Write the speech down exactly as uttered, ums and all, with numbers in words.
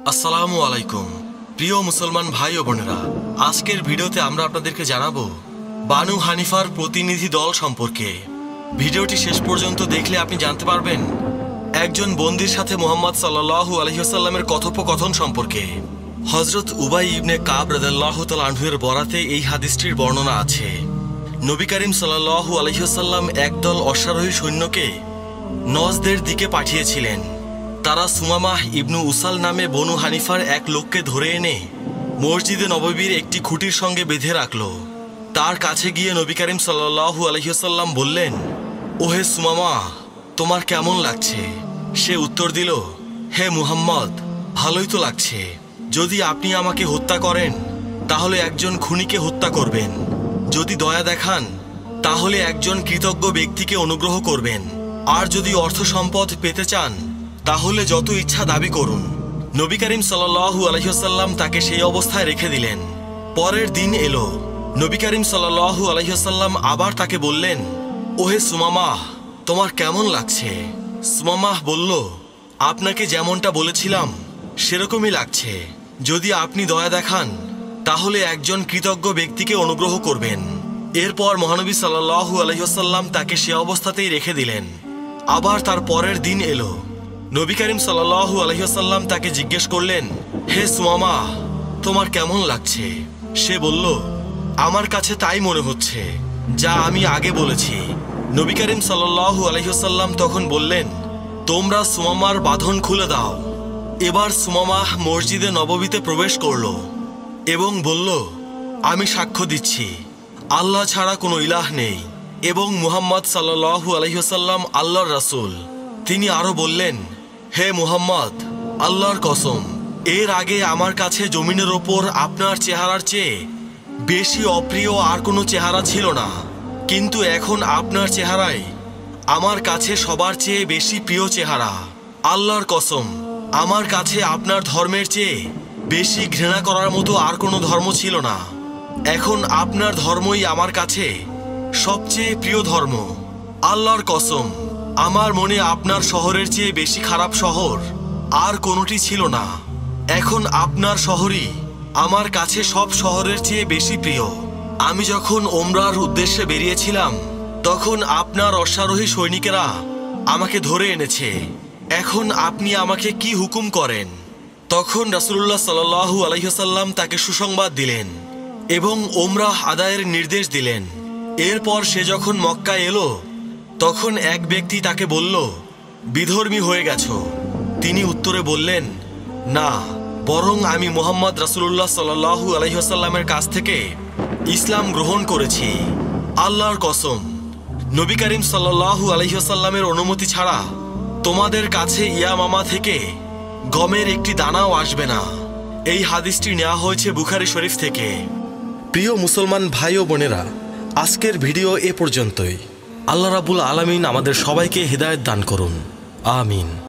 আসসালামু আলাইকুম প্রিয় মুসলমান ভাই ও বোনেরা, আজকের ভিডিওতে আমরা আপনাদেরকে জানাবো বানু হানিফার প্রতিনিধি দল সম্পর্কে। ভিডিওটি শেষ পর্যন্ত দেখলে আপনি জানতে পারবেন একজন বন্দীর সাথে মুহাম্মদ সাল্লাল্লাহু আলাইহি ওয়াসাল্লামের কথোপকথন সম্পর্কে। হযরত উবাই ইবনে কাব রাদিয়াল্লাহু তাআলা আনহু এর বরাতে এই হাদিসটির বর্ণনা আছে। নবী করিম সাল্লাল্লাহু আলাইহি ওয়াসাল্লাম একদল অশ্বারোহী সৈন্যকে নজদের দিকে পাঠিয়েছিলেন। তারা সুমামাহ ইবনু উসাল নামে বনু হানিফার এক লোককে ধরে এনে মসজিদে নববীর একটি খুঁটির সঙ্গে বেঁধে রাখল। তার কাছে গিয়ে নবী করিম সাল্লাল্লাহু আলাইহি ওয়াসাল্লাম বললেন, ওহে সুমামা, তোমার কেমন লাগছে? সে উত্তর দিল, হে মুহাম্মদ, ভালোই তো লাগছে। যদি আপনি আমাকে হত্যা করেন তাহলে একজন খুনিকে হত্যা করবেন, যদি দয়া দেখান তাহলে একজন কৃতজ্ঞ ব্যক্তিকে অনুগ্রহ করবেন, আর যদি অর্থ সম্পদ পেতে চান তাহলে যত ইচ্ছা দাবি করুন। নবী করিম সাল্লাল্লাহু আলাইহি ওয়াসাল্লাম তাকে সেই অবস্থায় রেখে দিলেন। পরের দিন এলো, নবী করিম সাল্লাল্লাহু আলাইহি ওয়াসাল্লাম আবার তাকে বললেন, ওহে সুমামাহ, তোমার কেমন লাগছে? সুমামাহ বলল, আপনাকে যেমনটা বলেছিলাম সেরকমই লাগছে। যদি আপনি দয়া দেখান তাহলে একজন কৃতজ্ঞ ব্যক্তিকে অনুগ্রহ করবেন। এরপর মহানবী সাল্লাল্লাহু আলাইহি ওয়াসাল্লাম তাকে সে অবস্থাতেই রেখে দিলেন। আবার তার পরের দিন এলো, নবী করিম সাল্লাল্লাহু আলাইহি ওয়াসাল্লাম তাকে জিজ্ঞেস করলেন, হে সুমামা, তোমার কেমন লাগছে? সে বলল, আমার কাছে তাই মনে হচ্ছে যা আমি আগে বলেছি। নবী করিম সাল্লাল্লাহু আলাইহি ওয়াসাল্লাম তখন বললেন, তোমরা সুমামার বাঁধন খুলে দাও। এবার সুমামাহ মসজিদে নববীতে প্রবেশ করল এবং বলল, আমি সাক্ষ্য দিচ্ছি আল্লাহ ছাড়া কোনো ইলাহ নেই এবং মুহাম্মদ সাল্লাল্লাহু আলাইহি ওয়াসাল্লাম আল্লাহর রাসূল। তিনি আরো বললেন, হে মুহাম্মদ, আল্লাহর কসম, এর আগে আমার কাছে জমিনের ওপর আপনার চেহারার চেয়ে বেশি অপ্রিয় আর কোনো চেহারা ছিল না, কিন্তু এখন আপনার চেহারাই আমার কাছে সবার চেয়ে বেশি প্রিয় চেহারা। আল্লাহর কসম, আমার কাছে আপনার ধর্মের চেয়ে বেশি ঘৃণা করার মতো আর কোনো ধর্ম ছিল না। এখন আপনার ধর্মই আমার কাছে সবচেয়ে প্রিয় ধর্ম। আল্লাহর কসম, আমার মনে আপনার শহরের চেয়ে বেশি খারাপ শহর আর কোনোটি ছিল না। এখন আপনার শহরই আমার কাছে সব শহরের চেয়ে বেশি প্রিয়। আমি যখন ওমরার উদ্দেশ্যে বেরিয়েছিলাম তখন আপনার অশ্বারোহী সৈনিকেরা আমাকে ধরে এনেছে। এখন আপনি আমাকে কি হুকুম করেন? তখন রাসূলুল্লাহ সাল্লাল্লাহু আলাইহি ওয়াসাল্লাম তাকে সুসংবাদ দিলেন এবং ওমরাহ আদায়ের নির্দেশ দিলেন। এরপর সে যখন মক্কায় এলো তখন এক ব্যক্তি তাকে বলল, বিধর্মী হয়ে গেছো। তিনি উত্তরে বললেন, না, বরং আমি মুহাম্মদ রাসূলুল্লাহ সাল্লাল্লাহু আলাইহি ওয়াসাল্লামের কাছ থেকে ইসলাম গ্রহণ করেছি। আল্লাহর কসম, নবী করিম সাল্লাল্লাহু আলাইহি ওয়াসাল্লামের অনুমতি ছাড়া তোমাদের কাছে ইয়ামামা থেকে গমের একটি দানাও আসবে না। এই হাদিসটি নেওয়া হয়েছে বুখারী শরীফ থেকে। প্রিয় মুসলমান ভাই ও বোনেরা, আজকের ভিডিও এ পর্যন্তই। আল্লাহ রাব্বুল আলামিন আমাদের সবাইকে হিদায়াত দান করুন। আমিন।